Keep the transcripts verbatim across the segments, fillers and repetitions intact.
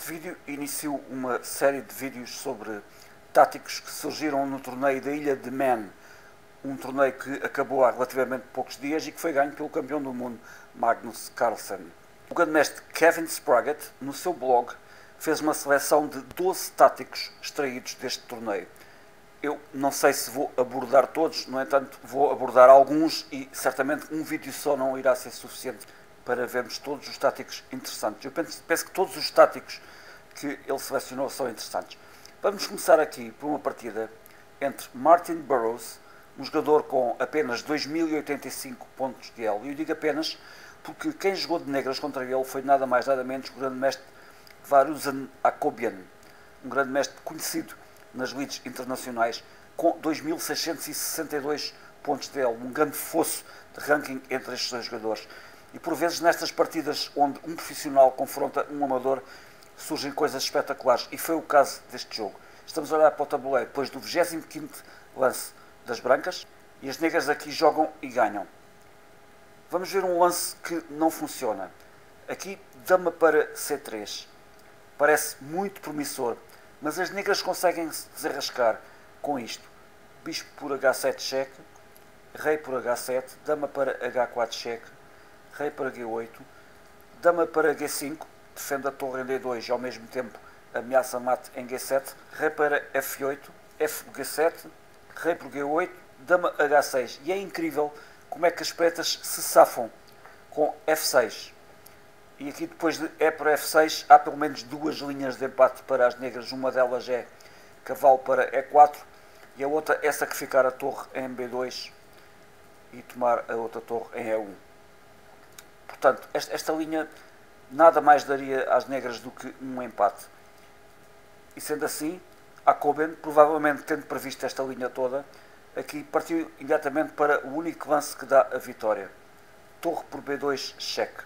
Este vídeo inicio uma série de vídeos sobre táticos que surgiram no torneio da Ilha de Man, um torneio que acabou há relativamente poucos dias e que foi ganho pelo campeão do mundo Magnus Carlsen. O grande-mestre Kevin Spraggett, no seu blog, fez uma seleção de doze táticos extraídos deste torneio. Eu não sei se vou abordar todos, no entanto vou abordar alguns e certamente um vídeo só não irá ser suficiente para vermos todos os táticos interessantes. Eu penso, penso que todos os táticos que ele selecionou são interessantes. Vamos começar aqui por uma partida entre Martin Burrows, um jogador com apenas dois mil e oitenta e cinco pontos de elo. E eu digo apenas porque quem jogou de negras contra ele foi nada mais nada menos que o grande mestre Varuzan Akobian, um grande mestre conhecido nas ligas internacionais, com dois mil seiscentos e sessenta e dois pontos de elo, um grande fosso de ranking entre estes dois jogadores. E por vezes nestas partidas onde um profissional confronta um amador, surgem coisas espetaculares, e foi o caso deste jogo. Estamos a olhar para o tabuleiro depois do vigésimo quinto lance das brancas, e as negras aqui jogam e ganham. Vamos ver um lance que não funciona. Aqui, dama para C três. Parece muito promissor, mas as negras conseguem se desenrascar com isto. Bispo por H sete cheque, rei por H sete, dama para H quatro cheque, rei para G oito, dama para G cinco, defende a torre em D dois e ao mesmo tempo ameaça mate em G sete, rei para F oito, F por G sete, rei por G oito, dama H seis. E é incrível como é que as pretas se safam com F seis. E aqui depois de E para F seis há pelo menos duas linhas de empate para as negras. Uma delas é cavalo para E quatro e a outra é sacrificar a torre em B dois e tomar a outra torre em E um. Portanto, esta, esta linha nada mais daria às negras do que um empate. E sendo assim, Akobian, provavelmente tendo previsto esta linha toda, aqui partiu imediatamente para o único lance que dá a vitória. Torre por B dois, cheque.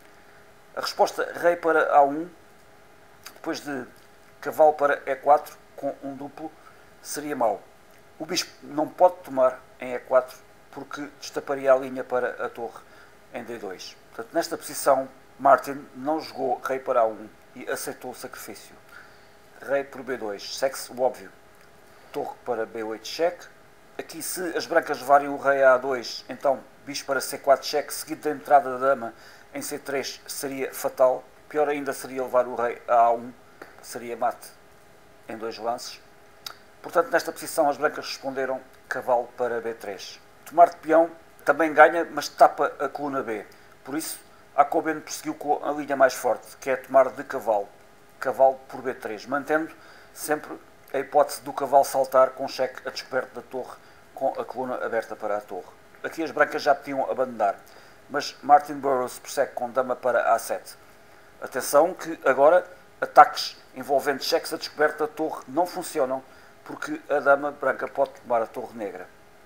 A resposta rei para A um, depois de cavalo para E quatro, com um duplo, seria mau. O bispo não pode tomar em E quatro, porque destaparia a linha para a torre em D dois. Portanto, nesta posição, Martin não jogou rei para A um e aceitou o sacrifício. Rei por B dois, segue-se o óbvio. Torre para B oito, cheque. Aqui, se as brancas levarem o rei a A dois, então bispo para C quatro, cheque, seguido da entrada da dama em C três, seria fatal. Pior ainda seria levar o rei a A um, seria mate em dois lances. Portanto, nesta posição as brancas responderam cavalo para B três. Tomar de peão também ganha, mas tapa a coluna B. Por isso, Akobian prosseguiu com a linha mais forte, que é tomar de cavalo. Cavalo por B três, mantendo sempre a hipótese do cavalo saltar com cheque a descoberto da torre, com a coluna aberta para a torre. Aqui as brancas já podiam abandonar, mas Martin Burrows prossegue com dama para A sete. Atenção que agora ataques envolvendo cheques a descoberto da torre não funcionam, porque a dama branca pode tomar a torre negra.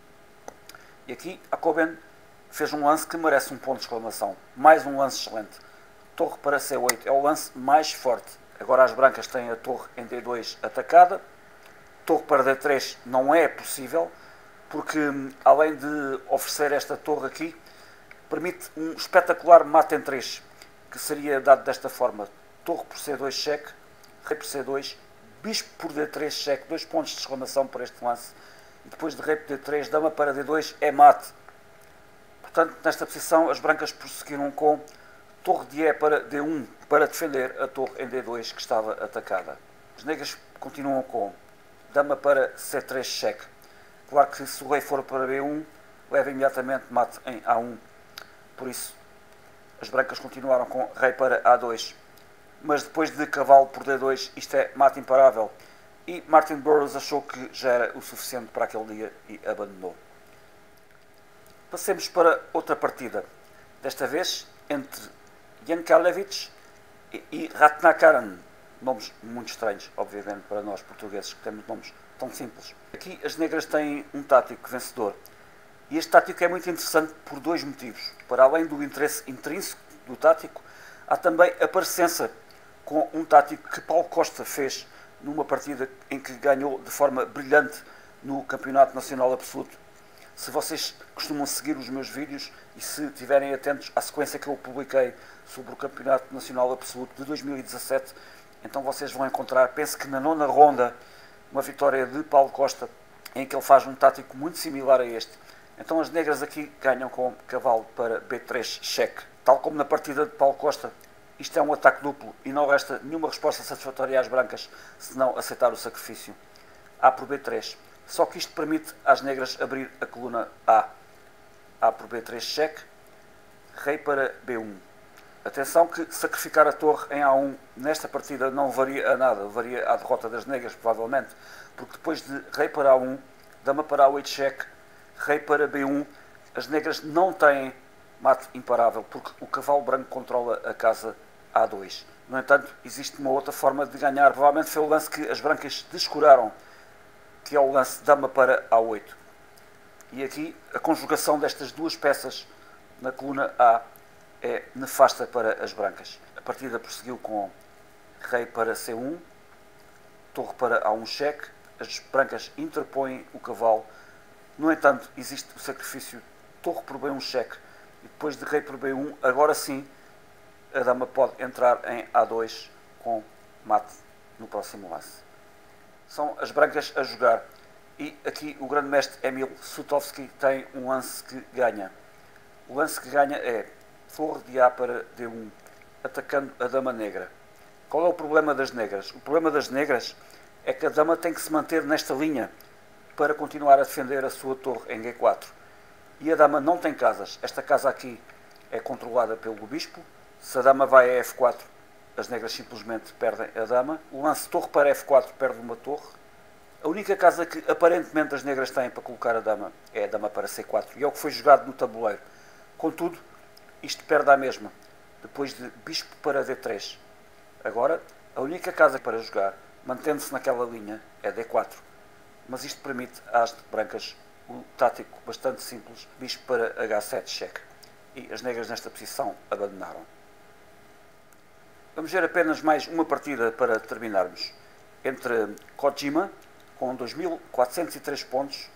E aqui Akobian fez um lance que merece um ponto de exclamação. Mais um lance excelente. Torre para C oito é o lance mais forte. Agora as brancas têm a torre em D dois atacada. Torre para D três não é possível, porque além de oferecer esta torre aqui, permite um espetacular mate em três, que seria dado desta forma. Torre por C dois, cheque, rei por C dois, bispo por D três, cheque, dois pontos de exclamação por este lance. E depois de rei por D três, dama para D dois, é mate. Portanto, nesta posição, as brancas prosseguiram com torre de E para D um, para defender a torre em D dois, que estava atacada. As negras continuam com dama para C três, cheque. Claro que se o rei for para B um, leva imediatamente mate em A um. Por isso, as brancas continuaram com rei para A dois. Mas depois de cavalo por D dois, isto é mate imparável. E Martin Burrows achou que já era o suficiente para aquele dia e abandonou. Passemos para outra partida. Desta vez entre Jankalevich e Ratnakaran. Nomes muito estranhos, obviamente, para nós portugueses, que temos nomes tão simples. Aqui as negras têm um tático vencedor. E este tático é muito interessante por dois motivos. Para além do interesse intrínseco do tático, há também a parecença com um tático que Paulo Costa fez numa partida em que ganhou de forma brilhante no Campeonato Nacional Absoluto. Se vocês costumam seguir os meus vídeos e se estiverem atentos à sequência que eu publiquei sobre o Campeonato Nacional Absoluto de dois mil e dezassete, então vocês vão encontrar, penso que na nona ronda, uma vitória de Paulo Costa, em que ele faz um tático muito similar a este. Então as negras aqui ganham com cavalo para B três cheque. Tal como na partida de Paulo Costa, isto é um ataque duplo e não resta nenhuma resposta satisfatória às brancas se não aceitar o sacrifício. A por B três. Só que isto permite às negras abrir a coluna A. A por B três cheque, rei para B um. Atenção que sacrificar a torre em A um nesta partida não varia a nada, varia à derrota das negras provavelmente, porque depois de rei para A um, dama para A oito cheque, rei para B um, as negras não têm mate imparável, porque o cavalo branco controla a casa A dois. No entanto, existe uma outra forma de ganhar, provavelmente foi o lance que as brancas descuraram, que é o lance dama para A oito. E aqui a conjugação destas duas peças na coluna A é nefasta para as brancas. A partida prosseguiu com rei para C um, torre para A um cheque, as brancas interpõem o cavalo. No entanto, existe o sacrifício torre por B um cheque e depois de rei por B um, agora sim a dama pode entrar em A dois com mate no próximo lance. São as brancas a jogar e aqui o grande mestre Emil Sutovski tem um lance que ganha. O lance que ganha é torre de A para D um, atacando a dama negra. Qual é o problema das negras? O problema das negras é que a dama tem que se manter nesta linha para continuar a defender a sua torre em G quatro. E a dama não tem casas. Esta casa aqui é controlada pelo bispo. Se a dama vai a F quatro, as negras simplesmente perdem a dama. O lance torre para F quatro perde uma torre. A única casa que aparentemente as negras têm para colocar a dama é a dama para C quatro. E é o que foi jogado no tabuleiro. Contudo, isto perde à mesma, depois de bispo para D três. Agora, a única casa para jogar, mantendo-se naquela linha, é D quatro. Mas isto permite às brancas o tático bastante simples, bispo para H sete cheque. E as negras nesta posição abandonaram. Vamos ver apenas mais uma partida para terminarmos. Entre Kojima, com dois mil quatrocentos e três pontos,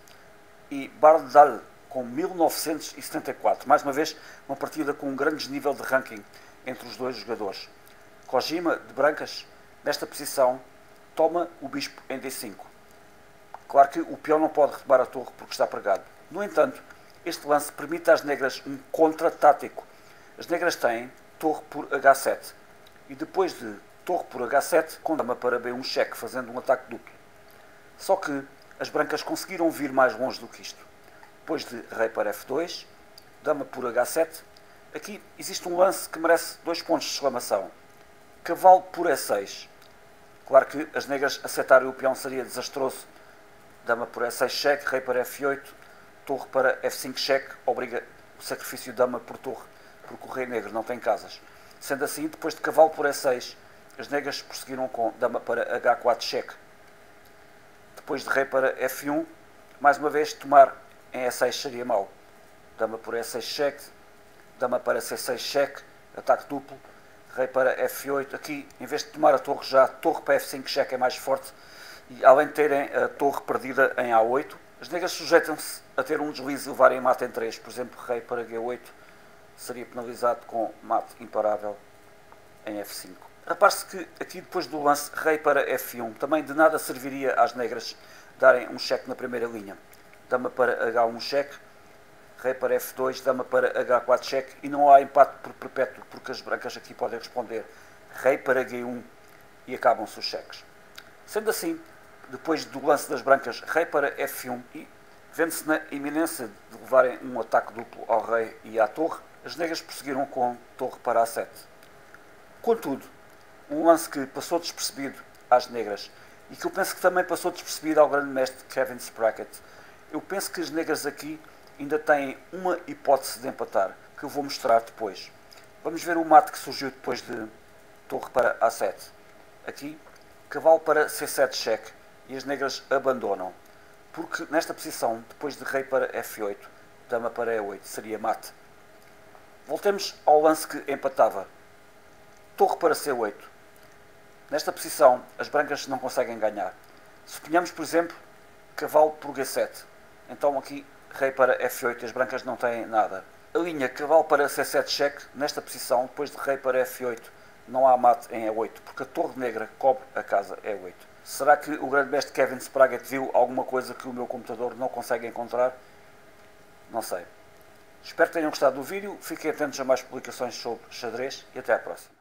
e Bardal, com mil novecentos e setenta e quatro. Mais uma vez, uma partida com um grande desnível de ranking entre os dois jogadores. Kojima, de brancas, nesta posição, toma o bispo em D cinco. Claro que o peão não pode retomar a torre porque está pregado. No entanto, este lance permite às negras um contra-tático. As negras têm torre por H sete. E depois de torre por H sete, com dama para B um cheque, fazendo um ataque duplo. Só que as brancas conseguiram vir mais longe do que isto. Depois de rei para F dois, dama por H sete, aqui existe um lance que merece dois pontos de exclamação. Cavalo por E seis. Claro que as negras aceitarem o peão seria desastroso. Dama por E seis cheque, rei para F oito, torre para F cinco cheque, obriga o sacrifício de dama por torre, porque o rei negro não tem casas. Sendo assim, depois de cavalo por E seis, as negras prosseguiram com dama para H quatro cheque. Depois de rei para F um, mais uma vez tomar em E seis seria mau. Dama por E seis cheque, dama para C seis cheque, ataque duplo, rei para F oito. Aqui, em vez de tomar a torre já, torre para F cinco cheque é mais forte. E além de terem a torre perdida em A oito, as negras sujeitam-se a ter um deslize e levarem mate em três. Por exemplo, rei para G oito seria penalizado com mate imparável em F cinco. Repare-se que aqui depois do lance rei para F um, também de nada serviria às negras darem um cheque na primeira linha. Dama para H um cheque, rei para F dois, dama para H quatro cheque e não há empate por perpétuo porque as brancas aqui podem responder rei para G um e acabam-se os cheques. Sendo assim, depois do lance das brancas rei para F um e vendo-se na iminência de levarem um ataque duplo ao rei e à torre, as negras prosseguiram com torre para A sete. Contudo, um lance que passou despercebido às negras e que eu penso que também passou despercebido ao grande mestre Kevin Sprocket. Eu penso que as negras aqui ainda têm uma hipótese de empatar, que eu vou mostrar depois. Vamos ver o mate que surgiu depois de torre para A sete. Aqui, cavalo para C sete cheque e as negras abandonam. Porque nesta posição, depois de rei para F oito, dama para E oito, seria mate. Voltemos ao lance que empatava. Torre para C oito. Nesta posição, as brancas não conseguem ganhar. Suponhamos, por exemplo, cavalo por G sete. Então aqui, rei para F oito e as brancas não têm nada. A linha cavalo para C sete cheque, nesta posição, depois de rei para F oito, não há mate em E oito, porque a torre negra cobre a casa E oito. Será que o grande mestre Kevin Spraggett viu alguma coisa que o meu computador não consegue encontrar? Não sei. Espero que tenham gostado do vídeo, fiquem atentos a mais publicações sobre xadrez e até à próxima.